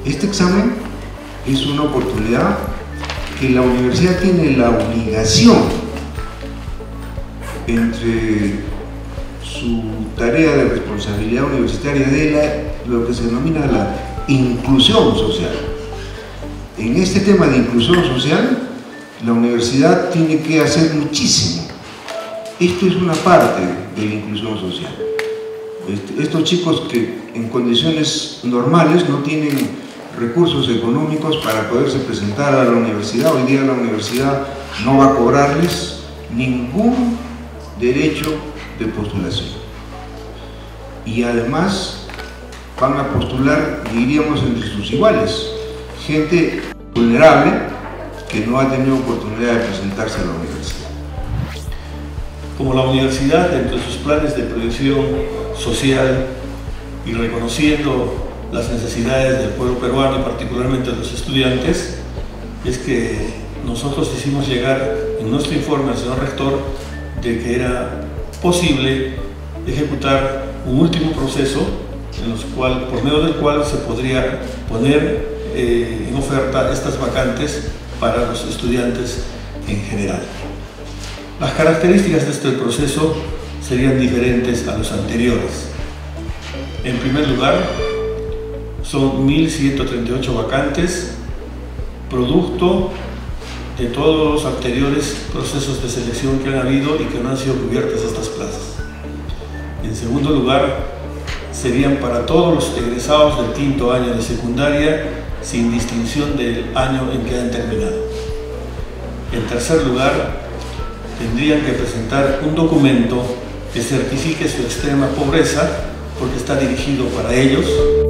Este examen es una oportunidad que la universidad tiene la obligación, entre su tarea de responsabilidad universitaria, de lo que se denomina la inclusión social. En este tema de inclusión social, la universidad tiene que hacer muchísimo. Esto es una parte de la inclusión social. Estos chicos que en condiciones normales no tienen recursos económicos para poderse presentar a la universidad, hoy día la universidad no va a cobrarles ningún derecho de postulación. Y además van a postular, diríamos, entre sus iguales, gente vulnerable que no ha tenido oportunidad de presentarse a la universidad. Como la universidad, dentro de sus planes de proyección social y reconociendo las necesidades del pueblo peruano y particularmente de los estudiantes, es que nosotros hicimos llegar en nuestro informe al señor rector de que era posible ejecutar un último proceso por medio del cual se podría poner en oferta estas vacantes para los estudiantes en general. Las características de este proceso serían diferentes a los anteriores. En primer lugar, son 1.138 vacantes, producto de todos los anteriores procesos de selección que han habido y que no han sido cubiertas estas plazas. En segundo lugar, serían para todos los egresados del quinto año de secundaria, sin distinción del año en que han terminado. En tercer lugar, tendrían que presentar un documento que certifique su extrema pobreza, porque está dirigido para ellos.